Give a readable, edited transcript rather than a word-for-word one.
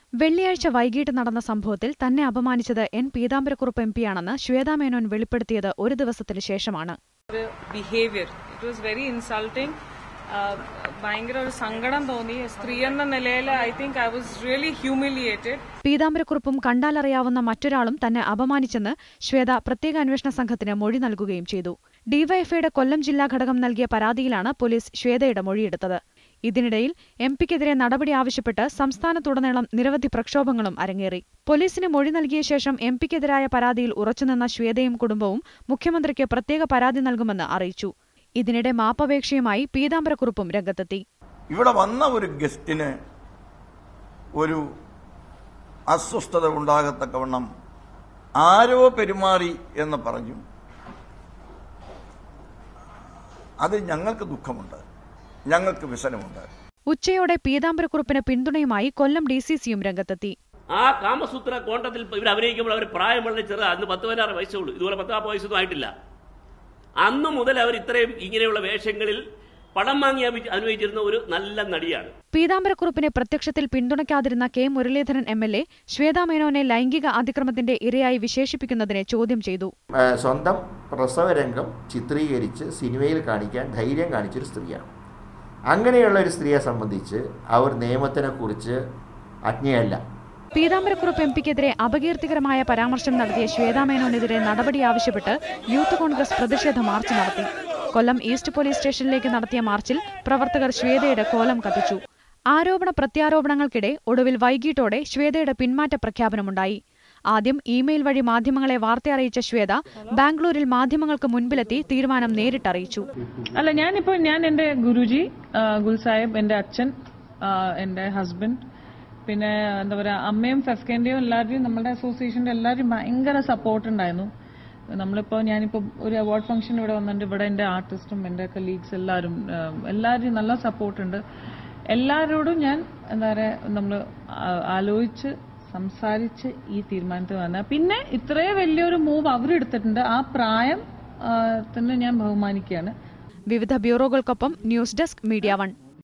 വെള്ളിയാഴ്ച വൈകിട്ട് നടന്ന സംഭവത്തിൽ തന്നെ അപമാനിച്ചത് എൻ പീതാംബരക്കുറുപ്പ് എംപിയാണെന്ന് ശ്വേതാ മേനോൻ വെളിപ്പെടുത്തിയത് ഒരു ദിവസത്തിന് ശേഷമാണ്. ഭയങ്കര ഒരു സങ്കടം തോന്നി. സ്ത്രീ എന്ന നിലയിൽ I think I was really humiliated. പീതാംബരക്കുറുപ്പും കണ്ടാലറിയാവുന്ന മറ്റൊരാളും തന്നെ അപമാനിച്ചെന്ന് ശ്വേത പ്രത്യേക അന്വേഷണ സംഘത്തിന് മൊഴി നൽകുകയും ചെയ്തു. ഡിവൈഎഫ്ഐയുടെ കൊല്ലം ജില്ലാ ഘടകം നൽകിയ പരാതിയിലാണ് പോലീസ് ശ്വേതയുടെ മൊഴിയെടുത്തത്. ഇതിനിടയിൽ എംപിക്കെതിരെ നടപടി ആവശ്യപ്പെട്ട് സംസ്ഥാനത്തുടനീളം നിരവധി പ്രക്ഷോഭങ്ങളും അരങ്ങേറി. പോലീസിന് മൊഴി നൽകിയ ശേഷം എംപിക്കെതിരായ പരാതിയിൽ ഉറച്ചുനിന്ന ശ്വേതയും കുടുംബവും മുഖ്യമന്ത്രിക്ക് പ്രത്യേക പരാതി നൽകുമെന്ന് അറിയിച്ചു. ഇതിനിടെ മാപ്പപേക്ഷയുമായി പീതാംബരക്കുറുപ്പും രംഗത്തെത്തി. ഇവിടെ വന്ന ഒരു ഗസ്റ്റിന് ഒരു അസ്വസ്ഥത ഉണ്ടാകത്തക്കവണ്ണം ആരോ പെരുമാറി എന്ന് പറഞ്ഞു. അത് ഞങ്ങൾക്ക് ദുഃഖമുണ്ട്, ഞങ്ങൾക്ക് വ്യസനമുണ്ട്. ഉച്ചയോടെ പീതാംബരക്കുറുപ്പിന് പിന്തുണയുമായി കൊല്ലം DCCയും രംഗത്തെത്തി. ആ കാമസൂത്ര കോണ്ടത്തിൽ ഇവർ അഭിനയിക്കുമ്പോൾ അവർ പ്രായം വളരെ ചെറുത്, അന്ന് 10-16 വയസ്സുള്ളൂ. ഇതുപോലെ 10 വയസ്സൊന്നും ആയിട്ടില്ല. അന്നു മുതൽ അവർ ഇത്രയും ഇങ്ങനെയുള്ള വേഷങ്ങളിൽ പണം വാങ്ങി അനുഭവിച്ചിരുന്ന ഒരു നല്ല നടിയാണ്. പീതാംബരക്കുറുപ്പിനെ പ്രത്യക്ഷത്തിൽ പിന്തുണയ്ക്കാതിരുന്ന കെ മുരളീധരൻ MLA ശ്വേതാ മേനോനെ ലൈംഗിക അതിക്രമത്തിന്റെ ഇരയായി വിശേഷിപ്പിക്കുന്നതിനെ ചോദ്യം ചെയ്തു. സ്വന്തം പ്രസവരംഗം ചിത്രീകരിച്ച് സിനിമയിൽ കാണിക്കാൻ ധൈര്യം കാണിച്ചൊരു സ്ത്രീയാണ്. അങ്ങനെയുള്ള ഒരു സ്ത്രീയെ സംബന്ധിച്ച് അവർ നിയമത്തിനെ കുറിച്ച് അജ്ഞയല്ല. പീതാംബരക്കുറുപ്പ് MPക്കെതിരെ അപകീർത്തികരമായ പരാമർശം നടത്തിയ ശ്വേതാ മേനോനെതിരെ നടപടി ആവശ്യപ്പെട്ട് യൂത്ത് കോൺഗ്രസ് പ്രതിഷേധ മാർച്ച് നടത്തി. കൊല്ലം ഈസ്റ്റ് പോലീസ് സ്റ്റേഷനിലേക്ക് നടത്തിയ മാർച്ചിൽ പ്രവർത്തകർ ശ്വേതയുടെ കോലം കത്തിച്ചു. ആരോപണ പ്രത്യാരോപണങ്ങൾക്കിടെ ഒടുവിൽ വൈകിട്ടോടെ ശ്വേതയുടെ പിന്മാറ്റ പ്രഖ്യാപനമുണ്ടായി. ആദ്യം ഇമെയിൽ വഴി മാധ്യമങ്ങളെ വാർത്ത അറിയിച്ച ശ്വേത ബാംഗ്ലൂരിൽ മാധ്യമങ്ങൾക്ക് മുൻപിലെത്തി തീരുമാനം നേരിട്ടറിയിച്ചു. ഞാൻ എന്റെ ഗുരുജി ഗുൽസാഹിബ്, എന്റെ അച്ഛൻ, എന്റെ ഹസ്ബൻഡ്, പിന്നെ എന്താ പറയുക, അമ്മയും ഫെഫ്കേന്റെയും എല്ലാവരും, നമ്മുടെ അസോസിയേഷന്റെ എല്ലാവരും ഭയങ്കര സപ്പോർട്ട് ഉണ്ടായിരുന്നു. ഞാനിപ്പോൾ ഒരു അവാർഡ് ഫംഗ്ഷൻ ഇവിടെ വന്നിട്ടുണ്ട്. ഇവിടെ എൻ്റെ ആർട്ടിസ്റ്റും എൻ്റെ കൊളീഗ്സ് എല്ലാവരും നല്ല സപ്പോർട്ടുണ്ട്. എല്ലാവരോടും ഞാൻ എന്താ പറയുക, നമ്മൾ ആലോചിച്ച് സംസാരിച്ച് ഈ തീരുമാനത്തിൽ വന്ന. പിന്നെ ഇത്രയും വലിയൊരു മൂവ് അവരെടുത്തിട്ടുണ്ട്. ആ പ്രായം തന്നെ ഞാൻ ബഹുമാനിക്കുകയാണ്. വിവിധ ബ്യൂറോകൾക്കൊപ്പം ന്യൂസ് ഡെസ്ക് മീഡിയ 1.